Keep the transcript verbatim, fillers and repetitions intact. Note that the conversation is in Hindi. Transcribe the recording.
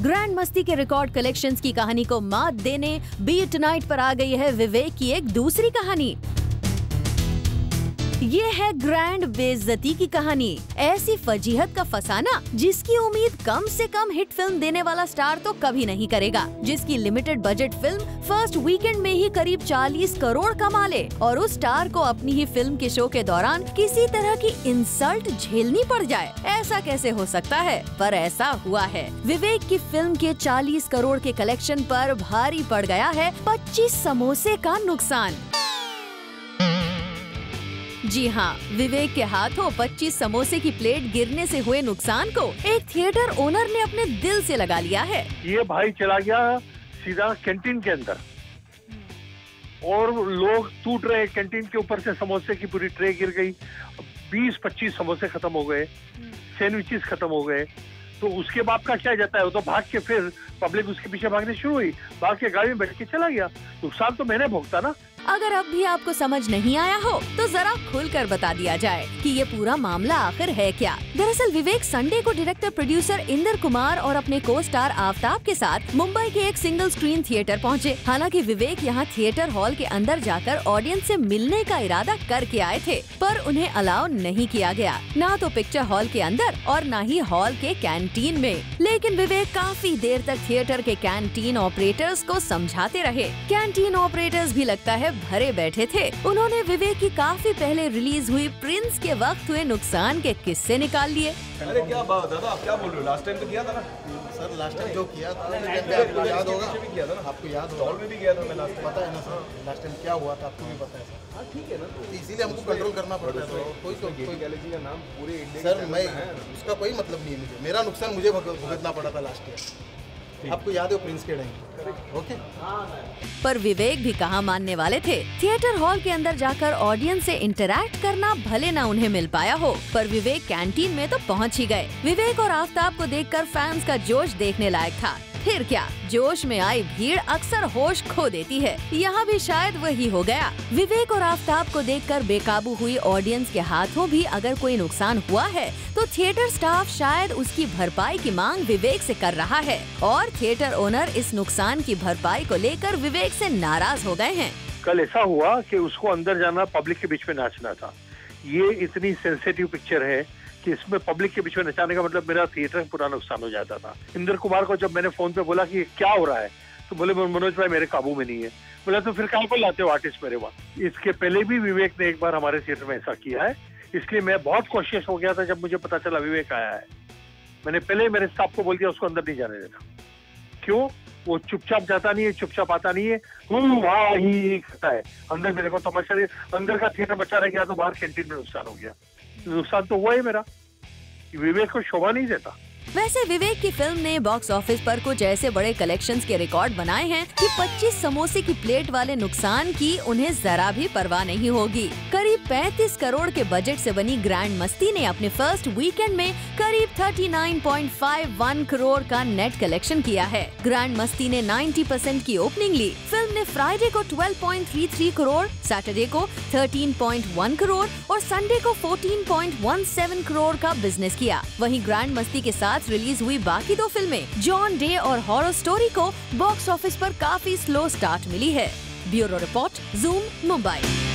ग्रैंड मस्ती के रिकॉर्ड कलेक्शंस की कहानी को मात देने बी टुनाइट पर आ गई है विवेक की एक दूसरी कहानी। ये है ग्रैंड बेइज्जती की कहानी। ऐसी फजीहत का फसाना जिसकी उम्मीद कम से कम हिट फिल्म देने वाला स्टार तो कभी नहीं करेगा, जिसकी limited budget film first weekend में ही करीब चालीस करोड़ कमा ले और उस स्टार को अपनी ही फिल्म के शो के दौरान किसी तरह की इंसल्ट झेलनी पड़ जाए। ऐसा कैसे हो सकता है? पर ऐसा हुआ है। विवेक की फिल्म के चालीस करोड़ के कलेक्शन पर भारी पड़ गया है पच्चीस समोसे का नुकसान। जी हाँ, विवेक के हाथों पच्चीस समोसे की प्लेट गिरने से हुए नुकसान को एक थिएटर ओनर ने अपने दिल से लगा लिया है। ये भाई चला गया सीधा कैंटीन के अंदर और लोग टूट रहे। कैंटीन के ऊपर से समोसे की पूरी ट्रे गिर गई। बीस पच्चीस समोसे खत्म हो गए, सैंडविचेस खत्म हो गए। तो उसके बाप का क्या जाता है? वो तो भाग के फिर पब्लिक उसके पीछे भागने शुरू हुई, भाग के गाड़ी में बैठ के चला गया। नुकसान तो मैंने भोगता ना। अगर अब भी आपको समझ नहीं आया हो तो जरा खुलकर बता दिया जाए कि ये पूरा मामला आखिर है क्या। दरअसल विवेक संडे को डायरेक्टर प्रोड्यूसर इंदर कुमार और अपने को स्टार आफ्ताब के साथ मुंबई के एक सिंगल स्क्रीन थिएटर पहुंचे। हालांकि विवेक यहाँ थिएटर हॉल के अंदर जाकर ऑडियंस से मिलने का इरादा करके आए थे, पर उन्हें अलाउ नहीं किया गया, ना तो पिक्चर हॉल के अंदर और न ही हॉल के कैंटीन में। लेकिन विवेक काफी देर तक थिएटर के कैंटीन ऑपरेटर्स को समझाते रहे। कैंटीन ऑपरेटर्स भी लगता है भरे बैठे थे। उन्होंने विवेक की काफी पहले रिलीज हुई प्रिंस के वक्त हुए नुकसान के किस्से निकाल लिए। अरे क्या बात दादा, आप क्या बोल रहे हो? लास्ट टाइम तो किया था ना सर, लास्ट टाइम जो किया था आपको याद होगा, भी किया था ना, आपको याद होगा, स्टॉल में भी किया था मैं लास्ट टाइम। पता है ना सर, लास्ट टाइम क्या हुआ था आपको भी पता है सर। हाँ ठीक है ना, तो इसीलिए हमको कंट्रोल करना पड़ता है। कोई तो कोई गैलेक्सी का नाम पूरे इंडिया सर, मैं उसका कोई मतलब नहीं है। मुझे मेरा नुकसान मुझे भुगतना पड़ा था लास्ट ईयर। आपको याद है प्रिंस के टाइम? ओके। पर विवेक भी कहाँ मानने वाले थे। थिएटर हॉल के अंदर जाकर ऑडियंस से इंटरैक्ट करना भले ना उन्हें मिल पाया हो, पर विवेक कैंटीन में तो पहुँच ही गए। विवेक और आफ्ताब को देखकर फैंस का जोश देखने लायक था। फिर क्या, जोश में आई भीड़ अक्सर होश खो देती है। यहाँ भी शायद वही हो गया। विवेक और आफ्ताब को देखकर बेकाबू हुई ऑडियंस के हाथों भी अगर कोई नुकसान हुआ है तो थिएटर स्टाफ शायद उसकी भरपाई की मांग विवेक से कर रहा है और थिएटर ओनर इस नुकसान की भरपाई को लेकर विवेक से नाराज हो गए हैं। कल ऐसा हुआ कि उसको अंदर जाना, पब्लिक के बीच में नाचना था। ये इतनी सेंसिटिव पिक्चर है कि इसमें पब्लिक के बीच में नचाने का मतलब मेरा थिएटर पूरा नुकसान हो जाता था। इंदर कुमार को जब मैंने फोन पे बोला कि क्या हो रहा है, तो बोले मनोज भाई मेरे काबू में नहीं है। बोला तो फिर कहाँ को लाते हो आर्टिस्ट मेरे वहाँ? इसके पहले भी विवेक ने एक बार हमारे थिएटर में ऐसा किया है, इसलिए मैं बहुत कॉशियस हो गया था। जब मुझे पता चला विवेक आया है, मैंने पहले मेरे स्टाफ को बोल दिया उसको अंदर नहीं जाने देना। क्यों? वो चुपचाप जाता नहीं है, चुपचाप आता नहीं है, वहाँ ही खाता है। अंदर मेरे को तमाशा, अंदर का थिएटर बचा रह गया तो बाहर कैंटीन में नुकसान हो गया। नुकसान तो हुआ है मेरा, विवेक को शोभा नहीं देता। वैसे विवेक की फिल्म ने बॉक्स ऑफिस पर कुछ ऐसे बड़े कलेक्शंस के रिकॉर्ड बनाए हैं कि पच्चीस समोसे की प्लेट वाले नुकसान की उन्हें जरा भी परवाह नहीं होगी। करीब पैंतीस करोड़ के बजट से बनी ग्रैंड मस्ती ने अपने फर्स्ट वीकेंड में करीब उनतालीस पॉइंट पाँच एक करोड़ का नेट कलेक्शन किया है। ग्रैंड मस्ती ने नब्बे परसेंट की ओपनिंग ली। फिल्म ने फ्राइडे को बारह पॉइंट तैंतीस करोड़, सैटरडे को तेरह पॉइंट एक करोड़ और संडे को चौदह पॉइंट सत्रह करोड़ का बिजनेस किया। वहीं ग्रैंड मस्ती के साथ रिलीज हुई बाकी दो फिल्में जॉन डे और हॉरर स्टोरी को बॉक्स ऑफिस पर काफी स्लो स्टार्ट मिली है। Bureau report, zoom, Mumbai.